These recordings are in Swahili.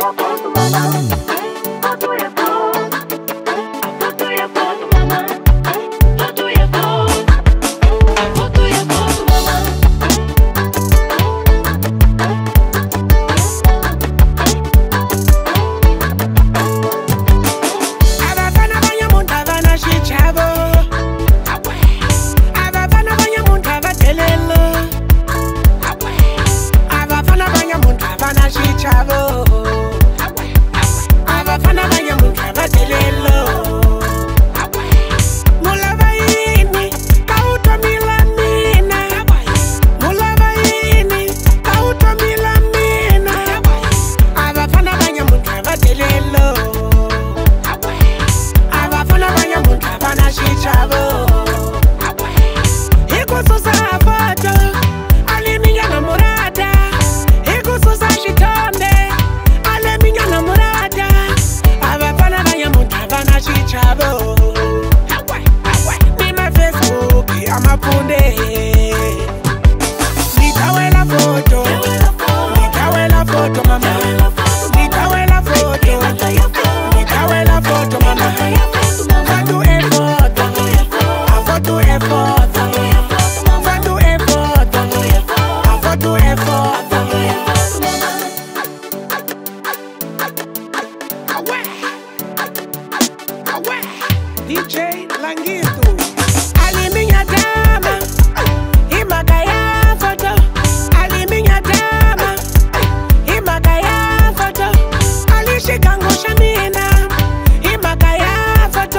DJ Languito. Ali minha dama, e magaia foto. Ali minha dama, e magaia foto. Ali chicango chamina, e magaia foto.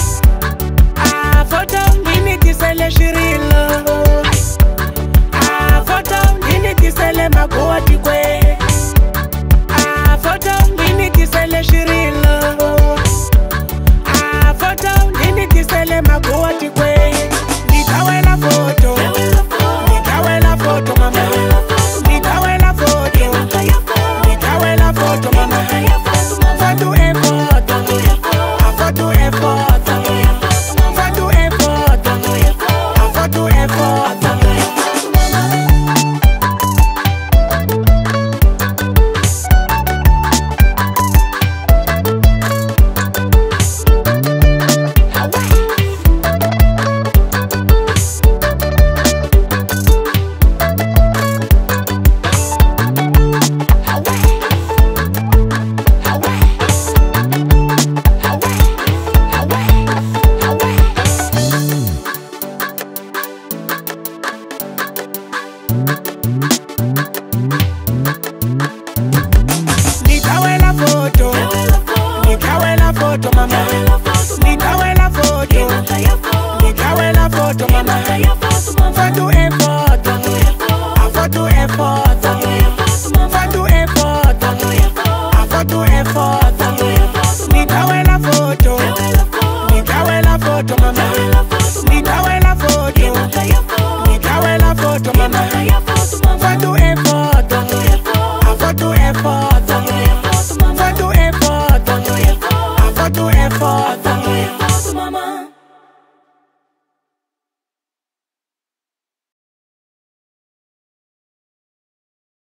A foto nini tisele shirilo. A foto nini tisele magoa tikwe. A foto nini tisele shirilo. Nisele magoa tikwe. Nitawela foto. Nitawela foto mama. Nitawela foto. Nitawela foto mama. Foto e foto. A foto e foto. Foto e foto. A foto e foto. Nitawela foto mama. Nitawela foto. Nitawela foto mama.